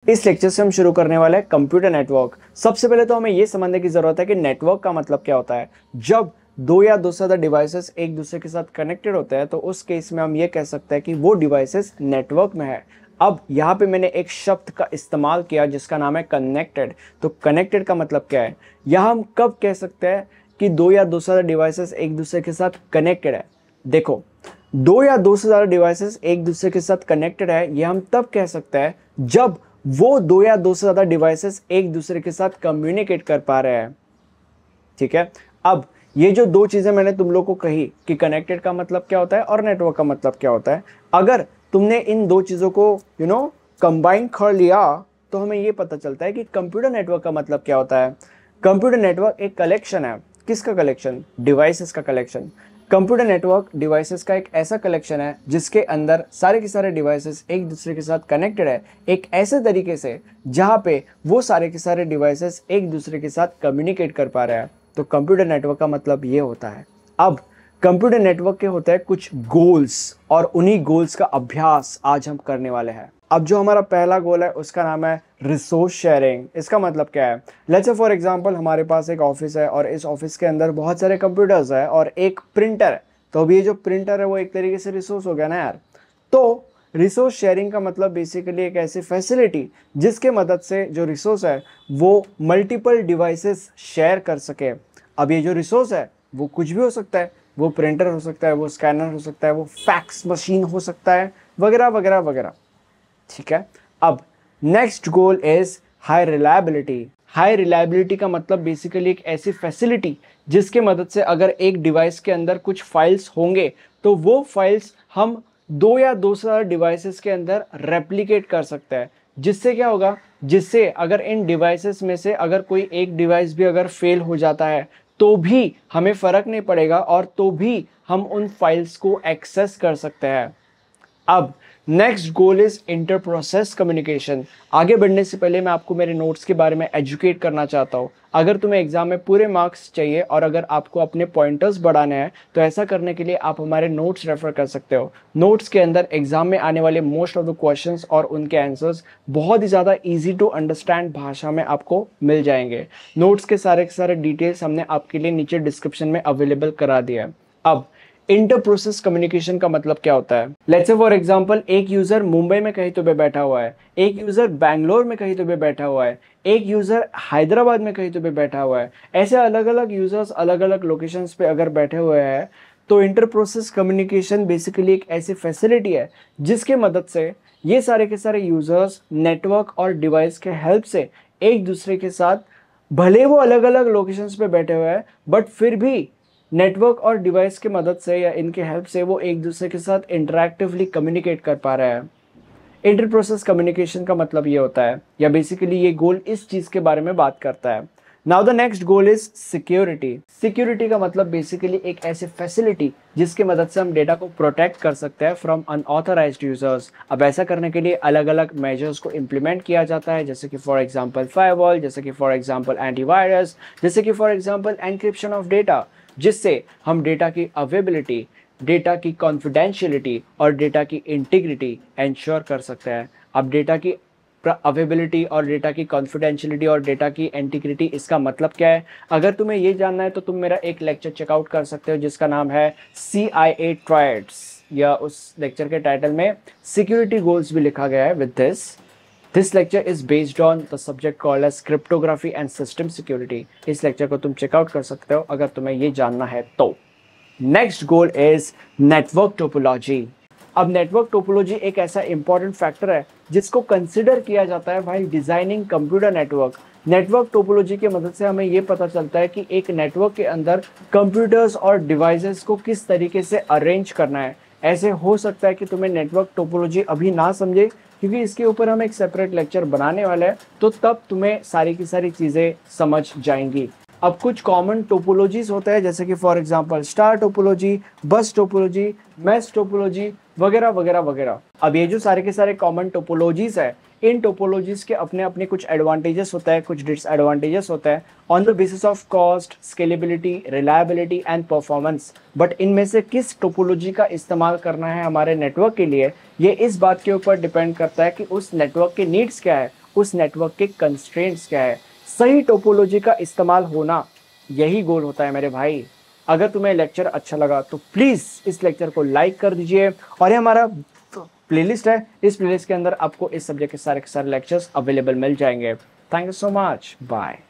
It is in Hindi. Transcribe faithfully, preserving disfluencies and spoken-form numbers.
इस लेक्चर से हम शुरू करने वाले हैं कंप्यूटर नेटवर्क। सबसे पहले तो हमें यह समझने की जरूरत है कि नेटवर्क का मतलब क्या होता है। जब दो या दो से ज्यादा डिवाइसेस एक दूसरे के साथ कनेक्टेड होते हैं तो उस केस में हम ये कह सकते हैं कि वो डिवाइसेस नेटवर्क में है। अब यहाँ पे मैंने एक शब्द का इस्तेमाल किया जिसका नाम है कनेक्टेड। तो कनेक्टेड का मतलब क्या है, यह हम कब कह सकते हैं कि दो या दो से ज्यादा डिवाइसेस एक दूसरे के साथ कनेक्टेड है। देखो, दो या दो से ज्यादा डिवाइसेस एक दूसरे के साथ कनेक्टेड है, यह हम तब कह सकते हैं जब वो दो या दो से ज्यादा डिवाइसेस एक दूसरे के साथ कम्युनिकेट कर पा रहे हैं। ठीक है, अब ये जो दो चीजें मैंने तुम लोग को कही कि कनेक्टेड का मतलब क्या होता है और नेटवर्क का मतलब क्या होता है, अगर तुमने इन दो चीजों को यू नो कंबाइन कर लिया तो हमें ये पता चलता है कि कंप्यूटर नेटवर्क का मतलब क्या होता है। कंप्यूटर नेटवर्क एक कलेक्शन है। किसका कलेक्शन? डिवाइसेस का कलेक्शन। कंप्यूटर नेटवर्क डिवाइसेस का एक ऐसा कलेक्शन है जिसके अंदर सारे के सारे डिवाइसेस एक दूसरे के साथ कनेक्टेड है एक ऐसे तरीके से जहां पे वो सारे के सारे डिवाइसेस एक दूसरे के साथ कम्युनिकेट कर पा रहे हैं। तो कंप्यूटर नेटवर्क का मतलब ये होता है। अब कंप्यूटर नेटवर्क के होते हैं कुछ गोल्स और उन्हीं गोल्स का अभ्यास आज हम करने वाले हैं। अब जो हमारा पहला गोल है उसका नाम है रिसोर्स शेयरिंग। इसका मतलब क्या है? लेट्स से फॉर एग्जांपल हमारे पास एक ऑफिस है और इस ऑफिस के अंदर बहुत सारे कंप्यूटर्स है और एक प्रिंटर है। तो अभी ये जो प्रिंटर है वो एक तरीके से रिसोर्स हो गया ना यार। तो रिसोर्स शेयरिंग का मतलब बेसिकली एक ऐसी फैसिलिटी जिसके मदद से जो रिसोर्स है वो मल्टीपल डिवाइसेस शेयर कर सके। अब ये जो रिसोर्स है वो कुछ भी हो सकता है, वो प्रिंटर हो सकता है, वो स्कैनर हो सकता है, वो फैक्स मशीन हो सकता है, वगैरह वगैरह वगैरह। ठीक है, अब next goal is high reliability. High reliability का मतलब बेसिकली एक ऐसी फैसिलिटी जिसके मदद से अगर एक डिवाइस के अंदर कुछ फाइल्स होंगे तो वो फाइल्स हम दो या दो से ज्यादा डिवाइसेस के अंदर रेप्लिकेट कर सकते हैं। जिससे क्या होगा, जिससे अगर इन डिवाइसेस में से अगर कोई एक डिवाइस भी अगर फेल हो जाता है तो भी हमें फर्क नहीं पड़ेगा और तो भी हम उन फाइल्स को एक्सेस कर सकते हैं। अब next goal is inter process communication. आगे बढ़ने से पहले मैं आपको मेरे नोट्स के बारे में एजुकेट करना चाहता हूँ। अगर तुम्हें एग्जाम में पूरे मार्क्स चाहिए और अगर आपको अपने पॉइंटर्स बढ़ाने हैं तो ऐसा करने के लिए आप हमारे नोट्स रेफर कर सकते हो। नोट्स के अंदर एग्जाम में आने वाले मोस्ट ऑफ द क्वेश्चंस और उनके आंसर्स बहुत ही ज़्यादा ईजी टू अंडरस्टैंड भाषा में आपको मिल जाएंगे। नोट्स के सारे के सारे डिटेल्स हमने आपके लिए नीचे डिस्क्रिप्शन में अवेलेबल करा दिया है। अब इंटर प्रोसेस कम्युनिकेशन का मतलब क्या होता है? लेट्स से फॉर एग्जांपल एक यूजर मुंबई में कहीं तो भी बैठा हुआ है, एक यूजर बैंगलोर में कहीं तो भी बैठा हुआ है, एक यूजर हैदराबाद में कहीं तो भी बैठा हुआ है। ऐसे अलग अलग यूजर्स अलग अलग लोकेशंस पे अगर बैठे हुए हैं तो इंटर प्रोसेस कम्युनिकेशन बेसिकली एक ऐसी फैसिलिटी है जिसके मदद से ये सारे के सारे यूजर्स नेटवर्क और डिवाइस के हेल्प से एक दूसरे के साथ, भले वो अलग अलग लोकेशंस पे बैठे हुए हैं बट फिर भी नेटवर्क और डिवाइस की मदद से या इनके हेल्प से वो एक दूसरे के साथ इंटरैक्टिवली कम्युनिकेट कर पा रहे हैं। इंटर प्रोसेस कम्युनिकेशन का मतलब ये होता है, या बेसिकली ये गोल इस चीज के बारे में बात करता है। Now the next goal is security. Security का मतलब बेसिकली एक ऐसी फैसिलिटी जिसकी मदद से हम डेटा को प्रोटेक्ट कर सकते हैं फ्रॉम अनऑथराइज्ड यूजर्स। अब ऐसा करने के लिए अलग अलग मेजर्स को इम्प्लीमेंट किया जाता है, जैसे कि फॉर एग्जांपल फायरवॉल, जैसे कि फॉर एग्जांपल एंटीवायरस, जैसे कि for example encryption of data, जिससे हम डेटा की अवेलेबिलिटी, डेटा की कॉन्फिडेंशियलिटी और डेटा की इंटीग्रिटी इंश्योर कर सकते हैं। अब डेटा की अवेलेबिलिटी और डेटा की कॉन्फिडेंशियलिटी और डेटा की इंटीग्रिटी, इसका मतलब क्या है? अगर तुम्हें ये जानना है तो तुम मेरा एक लेक्चर चेकआउट कर सकते हो जिसका नाम है सी आई ए ट्रायड्स, या उस लेक्चर के टाइटल में सिक्योरिटी गोल्स भी लिखा गया है with this. This lecture is based on the subject called as cryptography and system security. इस लेक्चर को तुम चेकआउट कर सकते हो अगर तुम्हें ये जानना है तो। Next goal is network topology. अब नेटवर्क टोपोलॉजी एक ऐसा इंपॉर्टेंट फैक्टर है जिसको कंसिडर किया जाता है while designing computer network. Network topology की मदद से हमें ये पता चलता है कि एक नेटवर्क के अंदर कंप्यूटर्स और डिवाइसेस को किस तरीके से अरेंज करना है। ऐसे हो सकता है कि तुम्हें नेटवर्क टोपोलॉजी अभी ना समझे क्योंकि इसके ऊपर हम एक सेपरेट लेक्चर बनाने वाले हैं, तो तब तुम्हें सारी की सारी चीज़ें समझ जाएंगी। अब कुछ कॉमन टोपोलॉजीज होते हैं जैसे कि for example star topology, bus topology, mesh topology, वगैरह वगैरह वगैरह। अब ये जो सारे के सारे कॉमन टोपोलॉजीज है, इन टोपोलॉजीज के अपने अपने कुछ एडवांटेजेस होता है, कुछ डिसएडवांटेजेस होता है on the basis of cost, scalability, reliability and performance. But इनमें से किस टोपोलॉजी का इस्तेमाल करना है हमारे नेटवर्क के लिए, ये इस बात के ऊपर डिपेंड करता है कि उस नेटवर्क के नीड्स क्या है उस नेटवर्क के कंस्ट्रेंट्स क्या है, सही टोपोलॉजी का इस्तेमाल होना, यही गोल होता है मेरे भाई। अगर तुम्हें लेक्चर अच्छा लगा तो प्लीज़ इस लेक्चर को लाइक कर दीजिए, और ये हमारा प्लेलिस्ट है, इस प्लेलिस्ट के अंदर आपको इस सब्जेक्ट के सारे के सारे लेक्चर्स अवेलेबल मिल जाएंगे। Thank you so much, bye.